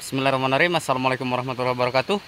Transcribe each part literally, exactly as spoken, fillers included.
Bismillahirrahmanirrahim. Assalamualaikum warahmatullahi wabarakatuh.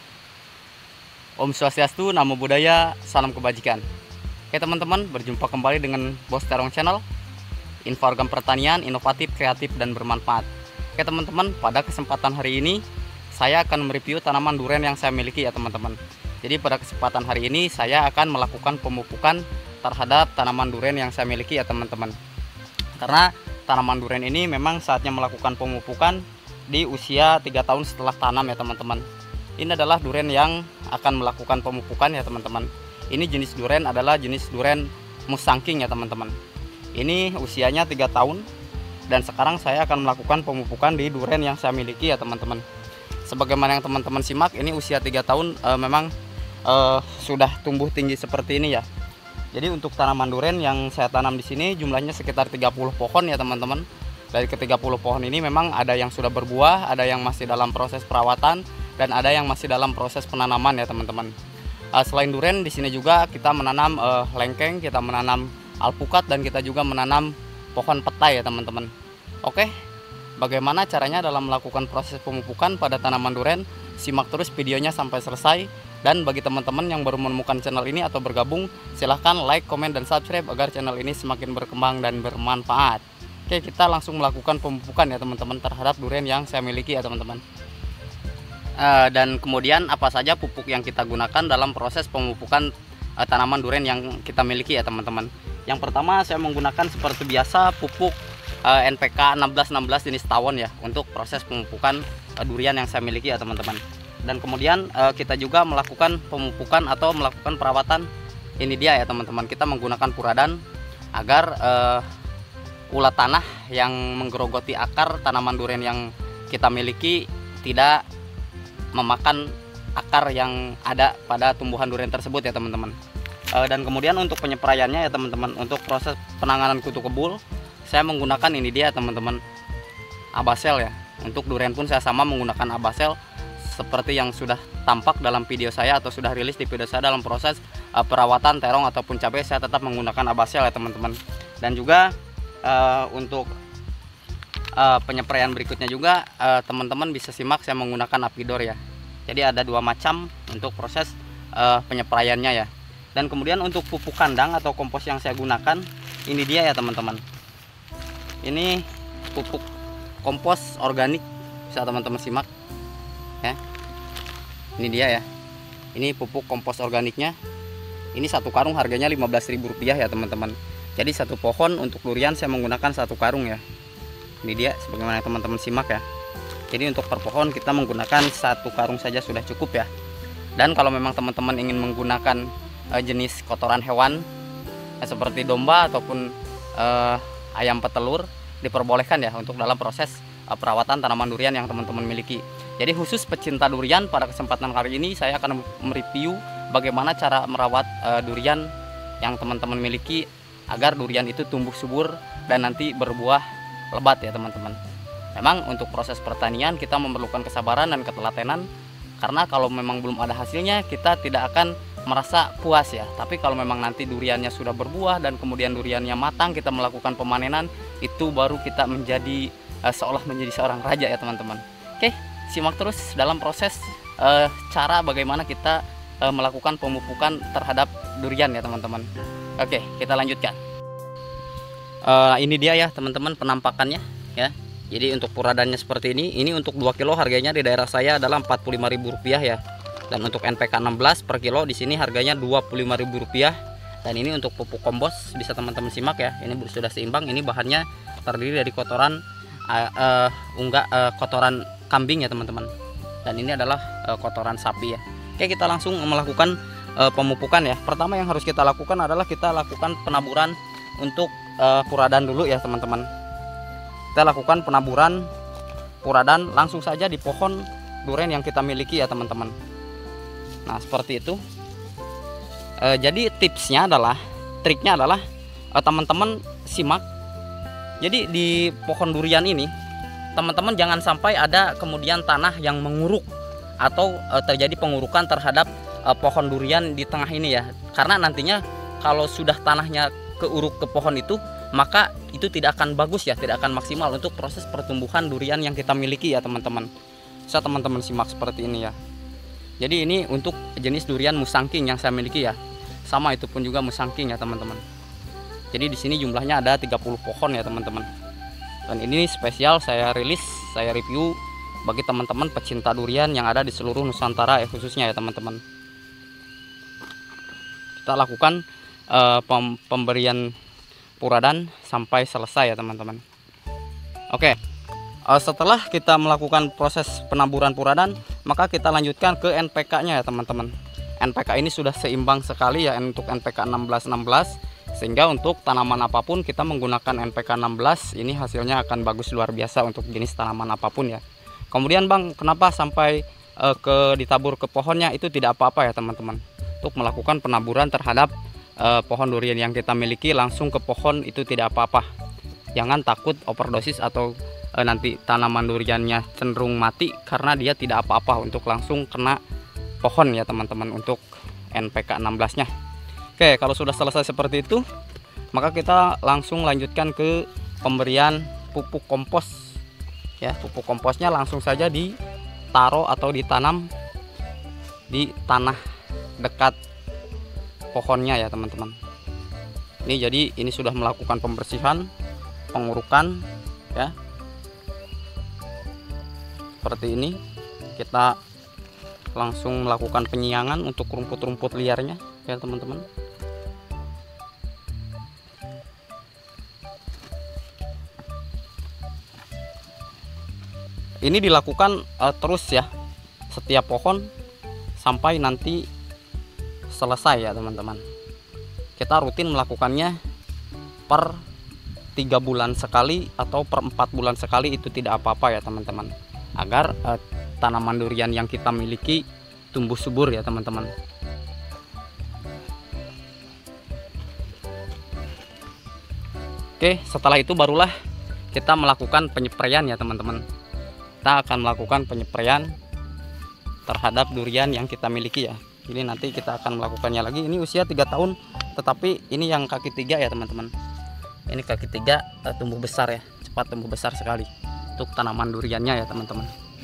Om Swastiastu, Namo Buddhaya, salam kebajikan. Oke teman-teman, berjumpa kembali dengan Bos Terong Channel, info harga pertanian inovatif, kreatif, dan bermanfaat. Oke teman-teman, pada kesempatan hari ini saya akan mereview tanaman durian yang saya miliki ya teman-teman. Jadi pada kesempatan hari ini saya akan melakukan pemupukan terhadap tanaman durian yang saya miliki ya teman-teman. Karena tanaman durian ini memang saatnya melakukan pemupukan di usia tiga tahun setelah tanam ya teman-teman. Ini adalah durian yang akan melakukan pemupukan ya teman-teman. Ini jenis durian adalah jenis durian Musangking ya teman-teman. Ini usianya tiga tahun dan sekarang saya akan melakukan pemupukan di durian yang saya miliki ya teman-teman. Sebagaimana yang teman-teman simak, ini usia tiga tahun e, memang e, sudah tumbuh tinggi seperti ini ya. Jadi untuk tanaman durian yang saya tanam di sini jumlahnya sekitar tiga puluh pohon ya teman-teman. Dari ke tiga puluh pohon ini memang ada yang sudah berbuah, ada yang masih dalam proses perawatan, dan ada yang masih dalam proses penanaman ya teman-teman. Uh, selain durian di sini juga kita menanam uh, lengkeng, kita menanam alpukat, dan kita juga menanam pohon petai ya teman-teman. Oke, bagaimana caranya dalam melakukan proses pemupukan pada tanaman durian? Simak terus videonya sampai selesai. Dan bagi teman-teman yang baru menemukan channel ini atau bergabung, silahkan like, komen, dan subscribe agar channel ini semakin berkembang dan bermanfaat. Oke, kita langsung melakukan pemupukan ya teman-teman terhadap durian yang saya miliki ya teman-teman. Uh, dan kemudian apa saja pupuk yang kita gunakan dalam proses pemupukan uh, tanaman durian yang kita miliki ya teman-teman. Yang pertama saya menggunakan seperti biasa pupuk uh, N P K enam belas enam belas jenis tawon ya untuk proses pemupukan uh, durian yang saya miliki ya teman-teman. Dan kemudian uh, kita juga melakukan pemupukan atau melakukan perawatan, ini dia ya teman-teman. Kita menggunakan puradan agar uh, ulat tanah yang menggerogoti akar tanaman durian yang kita miliki tidak memakan akar yang ada pada tumbuhan durian tersebut ya teman-teman. E, dan kemudian untuk penyepraiannya ya teman-teman, untuk proses penanganan kutu kebul saya menggunakan ini dia teman-teman, Abasel ya. Untuk durian pun saya sama menggunakan Abasel seperti yang sudah tampak dalam video saya atau sudah rilis di video saya dalam proses e, perawatan terong ataupun cabai, saya tetap menggunakan Abasel ya teman-teman. Dan juga Uh, untuk uh, penyepraian berikutnya juga teman-teman uh, bisa simak saya menggunakan Apidor ya. Jadi ada dua macam untuk proses uh, penyepraiannya ya. Dan kemudian untuk pupuk kandang atau kompos yang saya gunakan, ini dia ya teman-teman. Ini pupuk kompos organik, bisa teman-teman simak ya. Ini dia ya. Ini pupuk kompos organiknya. Ini satu karung harganya lima belas ribu rupiah ya teman-teman. Jadi satu pohon untuk durian saya menggunakan satu karung ya. Ini dia sebagaimana teman-teman simak ya. Jadi untuk per pohon kita menggunakan satu karung saja sudah cukup ya. Dan kalau memang teman-teman ingin menggunakan uh, jenis kotoran hewan uh, seperti domba ataupun uh, ayam petelur, diperbolehkan ya untuk dalam proses uh, perawatan tanaman durian yang teman-teman miliki. Jadi khusus pecinta durian, pada kesempatan kali ini saya akan mereview bagaimana cara merawat uh, durian yang teman-teman miliki agar durian itu tumbuh subur dan nanti berbuah lebat ya teman-teman. Memang untuk proses pertanian kita memerlukan kesabaran dan ketelatenan, karena kalau memang belum ada hasilnya kita tidak akan merasa puas ya. Tapi kalau memang nanti duriannya sudah berbuah dan kemudian duriannya matang, kita melakukan pemanenan, itu baru kita menjadi uh, seolah menjadi seorang raja ya teman-teman. Oke, simak terus dalam proses uh, cara bagaimana kita uh, melakukan pemupukan terhadap durian ya teman-teman. Oke, kita lanjutkan. Uh, ini dia ya teman-teman penampakannya ya. Jadi untuk puradannya seperti ini. Ini untuk dua kilo harganya di daerah saya adalah empat puluh lima ribu rupiah ya. Dan untuk N P K enam belas per kilo di sini harganya dua puluh lima ribu rupiah. Dan ini untuk pupuk kompos bisa teman-teman simak ya. Ini sudah seimbang. Ini bahannya terdiri dari kotoran uh, uh, unggah uh, kotoran kambing ya teman-teman. Dan ini adalah uh, kotoran sapi ya. Oke, kita langsung melakukan uh, pemupukan ya. Pertama yang harus kita lakukan adalah kita lakukan penaburan untuk uh, puradan dulu ya teman-teman. Kita lakukan penaburan puradan langsung saja di pohon durian yang kita miliki ya teman-teman. Nah seperti itu. Uh, jadi tipsnya adalah, triknya adalah uh, teman-teman simak. Jadi di pohon durian ini teman-teman jangan sampai ada kemudian tanah yang menguruk atau uh, terjadi pengurukan terhadap uh, pohon durian di tengah ini ya. Karena nantinya kalau sudah tanahnya keuruk ke pohon itu, maka itu tidak akan bagus ya, tidak akan maksimal untuk proses pertumbuhan durian yang kita miliki ya teman-teman. Bisa teman-teman simak seperti ini ya. Jadi ini untuk jenis durian Musangking yang saya miliki ya. Sama itu pun juga Musangking ya teman-teman. Jadi di sini jumlahnya ada tiga puluh pohon ya teman-teman. Dan ini spesial saya rilis, saya review bagi teman-teman pecinta durian yang ada di seluruh Nusantara ya, khususnya ya teman-teman. Kita lakukan uh, pem pemberian puradan sampai selesai ya teman-teman. Oke, uh, setelah kita melakukan proses penaburan puradan, maka kita lanjutkan ke N P K-nya ya teman-teman. N P K ini sudah seimbang sekali ya untuk N P K enam belas enam belas, sehingga untuk tanaman apapun kita menggunakan N P K enam belas, ini hasilnya akan bagus luar biasa untuk jenis tanaman apapun ya. Kemudian Bang, kenapa sampai uh, ke ditabur ke pohonnya? Itu tidak apa-apa ya teman-teman. Untuk melakukan penaburan terhadap uh, pohon durian yang kita miliki langsung ke pohon itu tidak apa-apa. Jangan takut overdosis atau uh, nanti tanaman duriannya cenderung mati karena dia tidak apa-apa untuk langsung kena pohon ya teman-teman untuk N P K enam belas nya. Oke, kalau sudah selesai seperti itu, maka kita langsung lanjutkan ke pemberian pupuk kompos ya. Pupuk komposnya langsung saja ditaruh atau ditanam di tanah dekat pohonnya ya teman-teman. Ini jadi ini sudah melakukan pembersihan, pengurukan ya, seperti ini. Kita langsung melakukan penyiangan untuk rumput-rumput liarnya ya teman-teman. Ini dilakukan uh, terus ya, setiap pohon sampai nanti selesai ya teman-teman. Kita rutin melakukannya per tiga bulan sekali atau per empat bulan sekali, itu tidak apa-apa ya teman-teman, agar uh, tanaman durian yang kita miliki tumbuh subur ya teman-teman. Oke, setelah itu barulah kita melakukan penyepraian ya teman-teman. Kita akan melakukan penyepraian terhadap durian yang kita miliki ya. Ini nanti kita akan melakukannya lagi. Ini usia tiga tahun, tetapi ini yang kaki tiga ya teman-teman. Ini kaki tiga uh, tumbuh besar ya, cepat tumbuh besar sekali untuk tanaman duriannya ya teman-teman.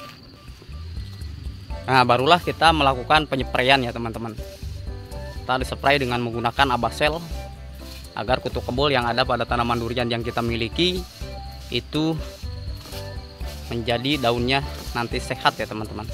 Nah, barulah kita melakukan penyepraian ya teman-teman. Kita dispray dengan menggunakan Abasel agar kutu kebul yang ada pada tanaman durian yang kita miliki itu menjadi daunnya nanti sehat ya teman-teman.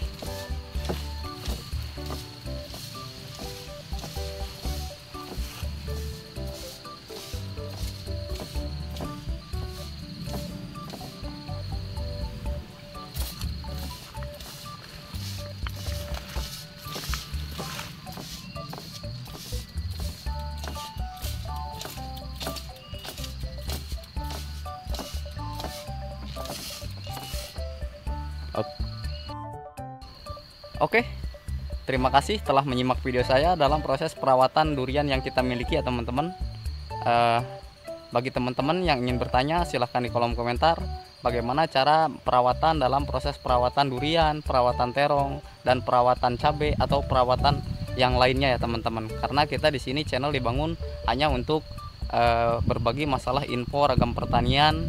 Oke, terima kasih telah menyimak video saya dalam proses perawatan durian yang kita miliki ya teman-teman. uh, Bagi teman-teman yang ingin bertanya, silahkan di kolom komentar bagaimana cara perawatan dalam proses perawatan durian, perawatan terong, dan perawatan cabai atau perawatan yang lainnya ya teman-teman. Karena kita di sini channel dibangun hanya untuk uh, berbagi masalah info ragam pertanian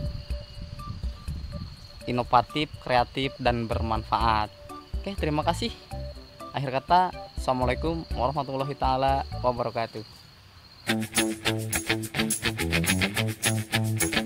inovatif, kreatif, dan bermanfaat. Oke, terima kasih. Akhir kata, assalamualaikum warahmatullahi taala wabarakatuh.